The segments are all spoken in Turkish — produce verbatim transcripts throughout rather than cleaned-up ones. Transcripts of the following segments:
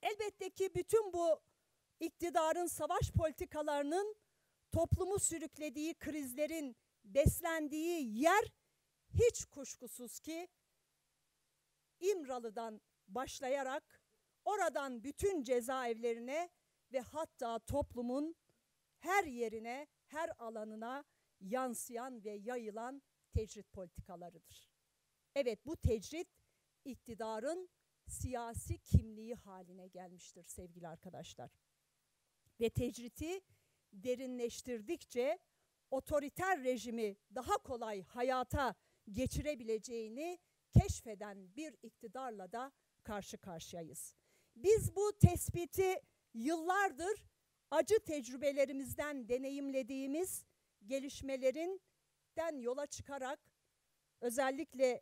Elbette ki bütün bu iktidarın savaş politikalarının toplumu sürüklediği krizlerin beslendiği yer hiç kuşkusuz ki İmralı'dan başlayarak oradan bütün cezaevlerine ve hatta toplumun her yerine, her alanına yansıyan ve yayılan tecrit politikalarıdır. Evet, bu tecrit iktidarın siyasi kimliği haline gelmiştir sevgili arkadaşlar. Ve tecriti derinleştirdikçe otoriter rejimi daha kolay hayata geçirebileceğini keşfeden bir iktidarla da karşı karşıyayız. Biz bu tespiti yıllardır acı tecrübelerimizden deneyimlediğimiz gelişmelerinden yola çıkarak özellikle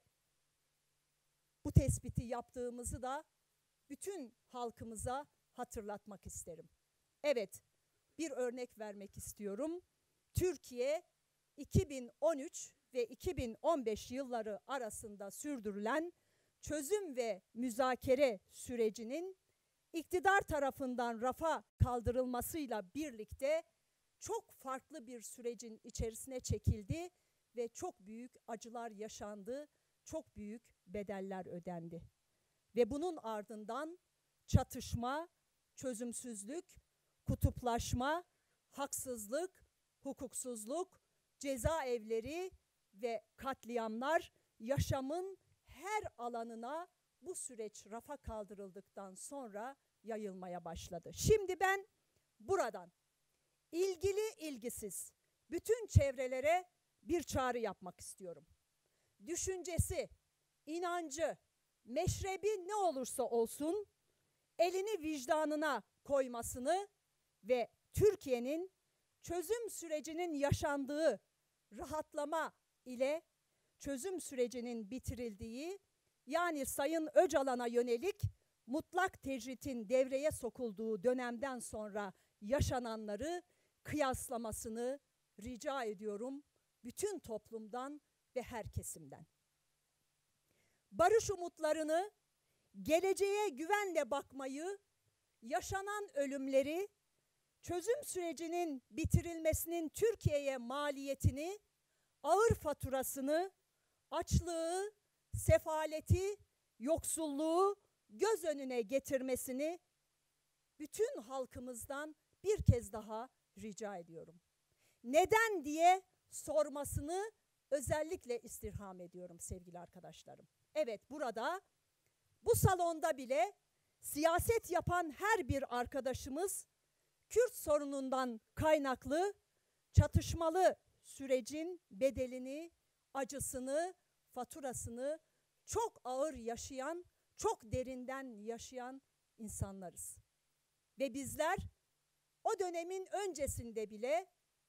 bu tespiti yaptığımızı da bütün halkımıza hatırlatmak isterim. Evet, bir örnek vermek istiyorum. Türkiye iki bin on üç ve iki bin on beş yılları arasında sürdürülen çözüm ve müzakere sürecinin iktidar tarafından rafa kaldırılmasıyla birlikte çok farklı bir sürecin içerisine çekildi ve çok büyük acılar yaşandı, çok büyük bedeller ödendi. Ve bunun ardından çatışma, çözümsüzlük, kutuplaşma, haksızlık, hukuksuzluk, cezaevleri ve katliamlar yaşamın her alanına bu süreç rafa kaldırıldıktan sonra yayılmaya başladı. Şimdi ben buradan ilgili ilgisiz bütün çevrelere bir çağrı yapmak istiyorum. Düşüncesi, inancı, meşrebi ne olursa olsun elini vicdanına koymasını ve Türkiye'nin çözüm sürecinin yaşandığı rahatlama ile çözüm sürecinin bitirildiği, yani Sayın Öcalan'a yönelik mutlak tecritin devreye sokulduğu dönemden sonra yaşananları kıyaslamasını rica ediyorum bütün toplumdan ve her kesimden. Barış umutlarını, geleceğe güvenle bakmayı, yaşanan ölümleri, çözüm sürecinin bitirilmesinin Türkiye'ye maliyetini, ağır faturasını, açlığı, sefaleti, yoksulluğu göz önüne getirmesini bütün halkımızdan bir kez daha rica ediyorum. Neden diye sormasını özellikle istirham ediyorum sevgili arkadaşlarım. Evet, burada bu salonda bile siyaset yapan her bir arkadaşımız Kürt sorunundan kaynaklı çatışmalı sürecin bedelini, acısını, faturasını çok ağır yaşayan, çok derinden yaşayan insanlarız. Ve bizler o dönemin öncesinde bile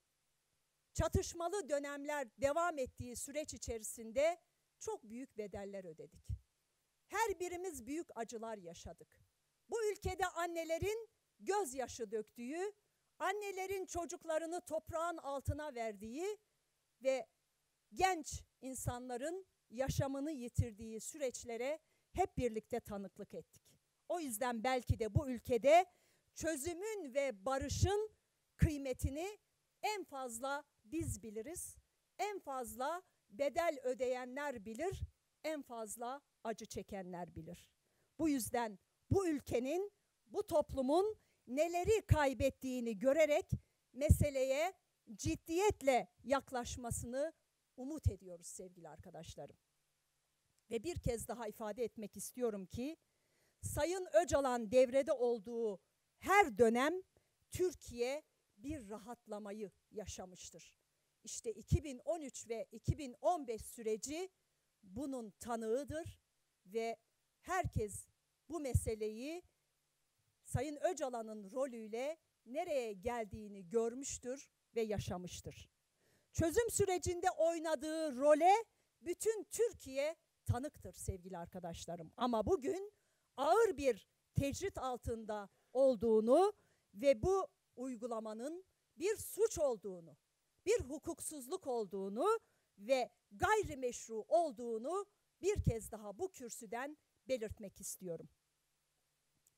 çatışmalı dönemler devam ettiği süreç içerisinde çok büyük bedeller ödedik. Her birimiz büyük acılar yaşadık. Bu ülkede annelerin gözyaşı döktüğü, annelerin çocuklarını toprağın altına verdiği ve genç insanların yaşamını yitirdiği süreçlere hep birlikte tanıklık ettik. O yüzden belki de bu ülkede çözümün ve barışın kıymetini en fazla biz biliriz, en fazla bedel ödeyenler bilir, en fazla acı çekenler bilir. Bu yüzden bu ülkenin, bu toplumun neleri kaybettiğini görerek meseleye ciddiyetle yaklaşmasını umut ediyoruz sevgili arkadaşlarım. Ve bir kez daha ifade etmek istiyorum ki, Sayın Öcalan devrede olduğu her dönem Türkiye bir rahatlamayı yaşamıştır. İşte iki bin on üç ve iki bin on beş süreci bunun tanığıdır ve herkes bu meseleyi Sayın Öcalan'ın rolüyle nereye geldiğini görmüştür ve yaşamıştır. Çözüm sürecinde oynadığı role bütün Türkiye tanıktır sevgili arkadaşlarım. Ama bugün ağır bir tecrit altında olduğunu ve bu uygulamanın bir suç olduğunu, bir hukuksuzluk olduğunu ve gayrimeşru olduğunu bir kez daha bu kürsüden belirtmek istiyorum.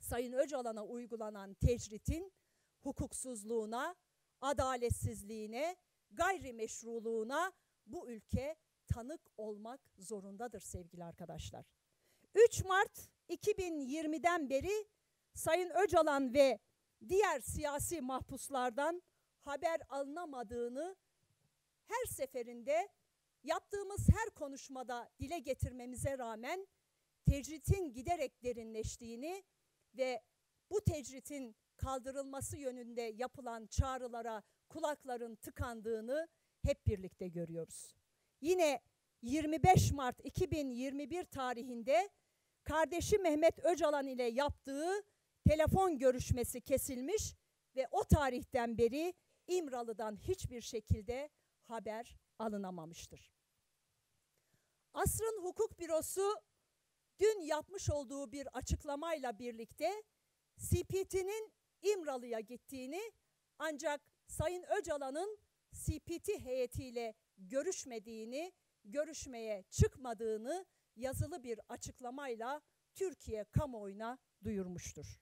Sayın Öcalan'a uygulanan tecritin hukuksuzluğuna, adaletsizliğine, gayrimeşruluğuna bu ülke tanık olmak zorundadır sevgili arkadaşlar. üç Mart iki bin yirmiden beri Sayın Öcalan ve diğer siyasi mahpuslardan haber alınamadığını her seferinde yaptığımız her konuşmada dile getirmemize rağmen tecritin giderek derinleştiğini ve bu tecritin kaldırılması yönünde yapılan çağrılara kulakların tıkandığını hep birlikte görüyoruz. Yine yirmi beş Mart iki bin yirmi bir tarihinde kardeşi Mehmet Öcalan ile yaptığı telefon görüşmesi kesilmiş ve o tarihten beri İmralı'dan hiçbir şekilde haber alınamamıştır. Asrın Hukuk Bürosu dün yapmış olduğu bir açıklamayla birlikte C P T'nin İmralı'ya gittiğini ancak Sayın Öcalan'ın C P T heyetiyle görüşmediğini, görüşmeye çıkmadığını yazılı bir açıklamayla Türkiye kamuoyuna duyurmuştur.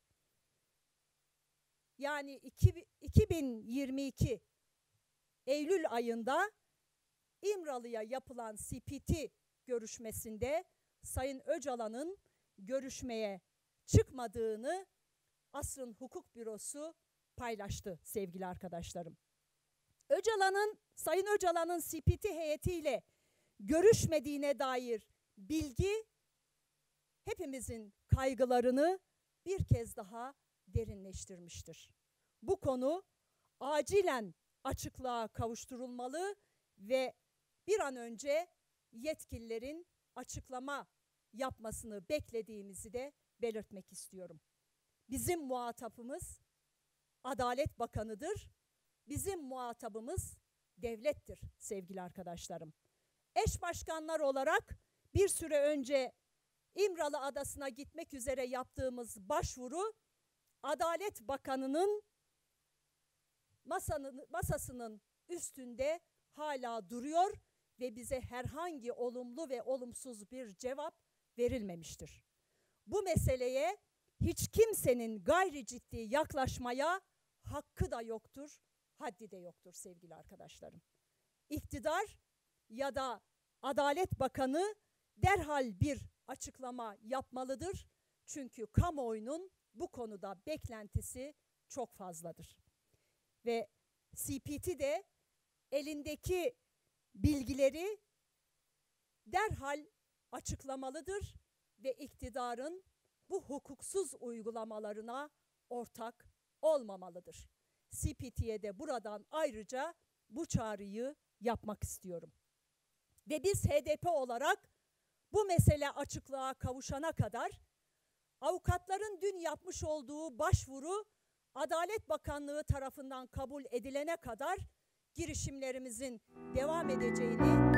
Yani iki bin yirmi iki Eylül ayında İmralı'ya yapılan C P T görüşmesinde Sayın Öcalan'ın görüşmeye çıkmadığını Asrın Hukuk Bürosu paylaştı sevgili arkadaşlarım. Öcalan'ın, Sayın Öcalan'ın C P T heyetiyle görüşmediğine dair bilgi hepimizin kaygılarını bir kez daha derinleştirmiştir. Bu konu acilen açıklığa kavuşturulmalı ve bir an önce yetkililerin açıklama yapmasını beklediğimizi de belirtmek istiyorum. Bizim muhatabımız Adalet Bakanı'dır. Bizim muhatabımız devlettir sevgili arkadaşlarım. Eş başkanlar olarak bir süre önce İmralı Adası'na gitmek üzere yaptığımız başvuru Adalet Bakanı'nın masanın, masasının üstünde hala duruyor ve bize herhangi olumlu ve olumsuz bir cevap verilmemiştir. Bu meseleye hiç kimsenin gayri ciddi yaklaşmaya hakkı da yoktur, haddi de yoktur sevgili arkadaşlarım. İktidar ya da Adalet Bakanı derhal bir açıklama yapmalıdır. Çünkü kamuoyunun bu konuda beklentisi çok fazladır. Ve C P T de elindeki bilgileri derhal açıklamalıdır ve iktidarın bu hukuksuz uygulamalarına ortak olmamalıdır. C P T'ye de buradan ayrıca bu çağrıyı yapmak istiyorum. Ve biz H D P olarak bu mesele açıklığa kavuşana kadar avukatların dün yapmış olduğu başvuru Adalet Bakanlığı tarafından kabul edilene kadar girişimlerimizin devam edeceğini